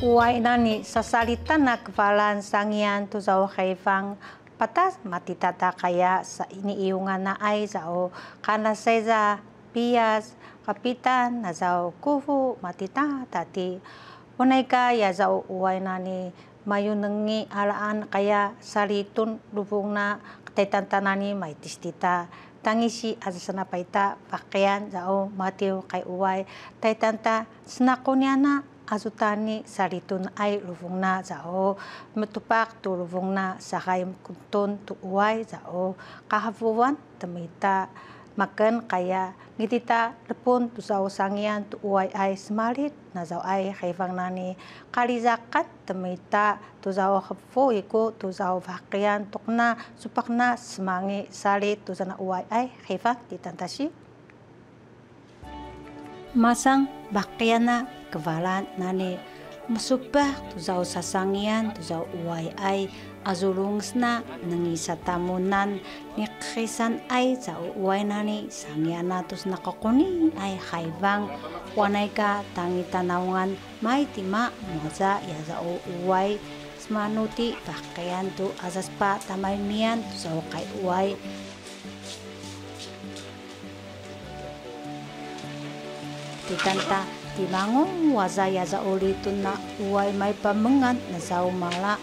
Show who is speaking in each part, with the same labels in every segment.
Speaker 1: Uway nani sasalita na kvalan sangian tu zao kaifang patas matitata kaya sa iniiungan na ay zao kana seza pias kapitan na zao kufu matita tati unay kaya zao uway nani mayunengi alaan kaya salitun lubung na taitantanani may tistita tangisi asasana paita pakaian zao matiu kay uway taitanta snakunyana azutani salitun ay lubong na zao metupak tu lubong na sakay kuntun tu uway zao kahafuan temita makan kaya ngitita lepun tu zao sangian tu uway ay semalit na zao ay kaifang nani kalizakat temita tu zao hafu iku tu zao vakian tukna supakna semangi salit tu zana uway ay kaifang ditantasi masang bakiana kevalan nani masubah tu zau sasangian tu zau uway ay azulungsna nengi satamunan ni khisan ay zau uway nani sangiana tus nakakuni ay haibang wanay ka tangi tanawangan may tima moza ya zau uway smanuti pakaian tu azas pa tamay mian tu zau kay uway titanta timangon wazaya za ulitun na uway may pamengan na zao mala.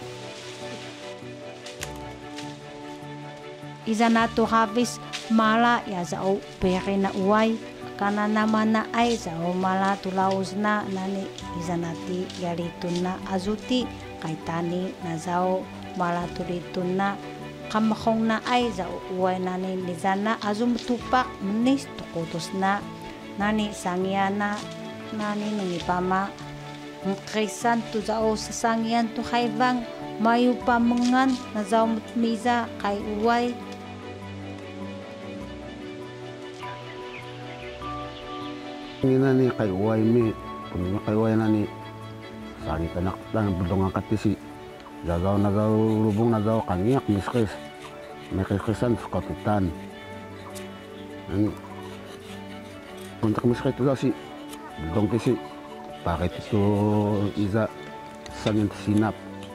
Speaker 1: Iza na to habis mala ya zao pere na uway kana naman na ay zao mala tulaos na nani iza nati yalitun na azuti kay tani na zao mala tulitun na kamakong na ay zao uway nani nizana azum tupak menis tukutos na nani sangiana nani nungi pama ngkaisan tu zao sasangian tu haibang mayu pamengan na zao mutmiza kay uway
Speaker 2: nani kay uway mi punya kay uway nani sangi tanak dan bedong angkat si zao na zao lubong na zao kangiak miskis may kisan sa kapitan untuk miskis tu zao si bedong kisi pakai itu iza sangin sinap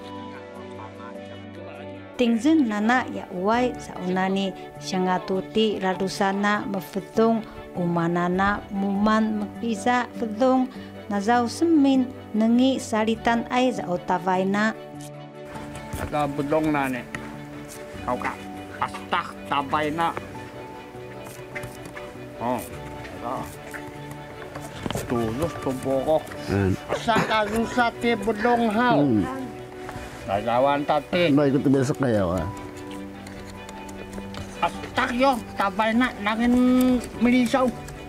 Speaker 1: tingzin nana ya uway sa unani syangatuti radusana mafetong umanana muman magpisa fedong na zao semin nengi salitan ay zao tavay na
Speaker 3: naga bedong na ne kau ka pastak tabay na oh tulus tubuko sa kagusati bedong haw nagawan tati
Speaker 2: no ikut besok kaya wa
Speaker 3: pastak yo tabay na nangin melisaw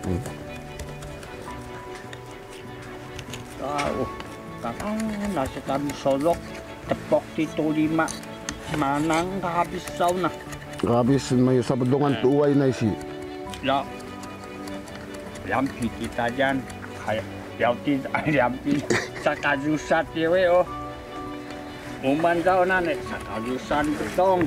Speaker 3: kakang nasa kami solok tepok tito lima manang kahabis saw na
Speaker 2: habis may sa bedongan tuway na si
Speaker 3: ya lampi kita dyan kaya lampi sa kajusat yewe oh uman daw na ne sa kajusan betong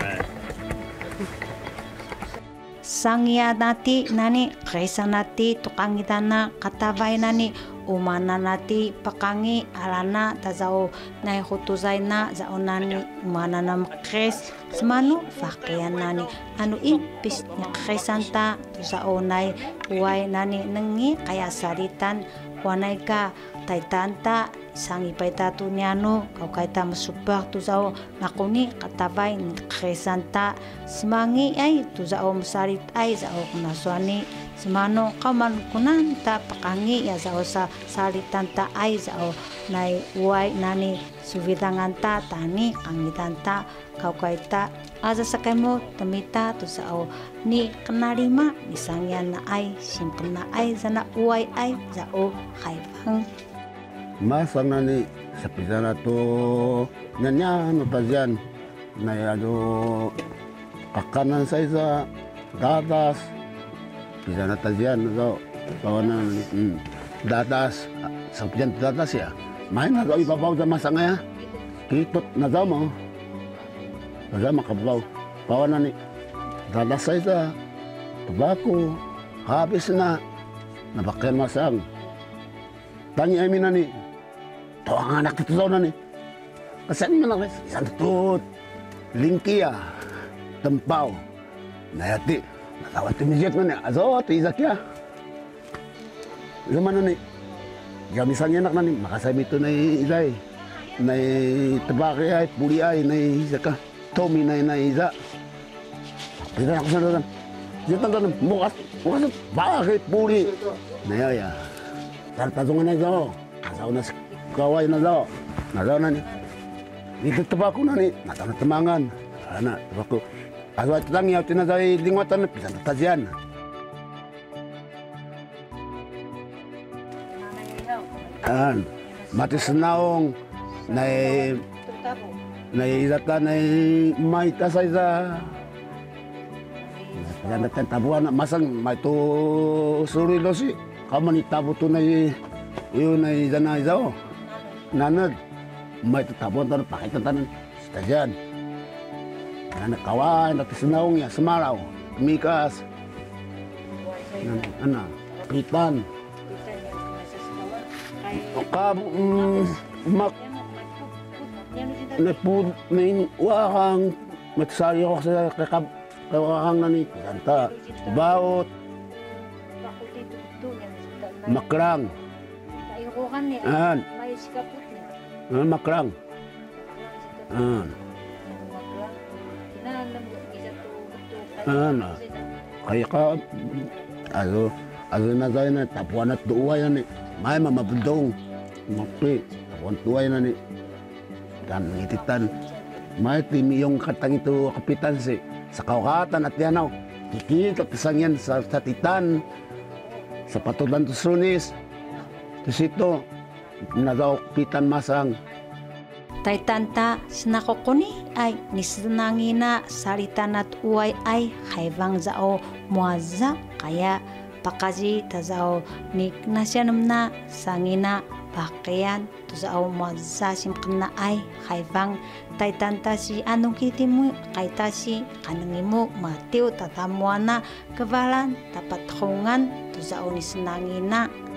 Speaker 1: sangya nati nani kaisa nati tukangita na katavay nani umana nati pakangi alana tazao na hutuzay na zao nani umana na makres semanu fakian nani anu impis ni kresanta zao nai uway nani nengi kaya saritan wanay ka taitanta sangi paita tu nyano kau kaita masubah tu zao nakuni katavay ni kresanta semangi ay tu zao masarit ay zao kunaswani semano kaman kunan ta pakangi ya zao sa salitan ta ay zao nai uway nani suvidangan ta tani kangitan ta kau kaita aza sakay mo tamita tu zao ni kenarima ni sangyan na ay simpen na ay zana uway ay zao haibang
Speaker 2: masang nani sa pisa na to nyanya no tazian na yado kakanan sa isa dadas pisa na tazian no kawanan dadas sa pijan dadas ya main na gawi babaw sa masang ya kitot na daw mo na makabaw kawanan ni dadas sa isa tobacco habis na nabakyan masang tangi amin na ni Tuang anak itu zona nih. Kesan mana wes? Sana tuh lingkia tempau. Nayati. Natawat tumijit mana? Azo tu izak ya. Zaman nih. Jam misalnya anak nani makasay itu nai izay. Nai tebak ay, puli ay, nai izak ka. Tommy nai izak. Kita nak sana kan. Kita kan mukas bakit puli. Naya ya. Tartazongan na zo. Asaw na kaway na zo. Nazaw na ni. Dito tabako na ni. Nataw na tamangan. Ana, tabako. Asaw at lang yaw tinazay lingwatan na pisan tatazian. Mati senaong na izata na maita sa isa. Yan natin tabuan na masang may to suri dosi. Kamu ni tabu tu na yun na izana izao. Nanad may to tabuan to pakai tatanan stajan. Ana kawan na senaong ya semaraw. Mikas. Ana pitan. Mak nepud ning wakang matsari ako sa kawakang nani kanta baot makrang makrang kaya ka azo na tayo na tapuan at duway na ni may mamabundong mapi tapuan duway na ni dan ititan may timi yung katang ito kapitan si sa kawakatan at yanaw kikita pisangyan sa titan sa patulan to sunis to sito na daw kapitan masang
Speaker 1: Taitanta sinakokuni ay nisinangina salitan at uway ay haibang zao muazza kaya pakaji tazao ni nasyanam na sangina pakaian tuzao muazza simkana ay haibang taitanta si anong kitimu kaita si kanangimu matiu tatamuana kebalan tapat khungan tuzao nisinangina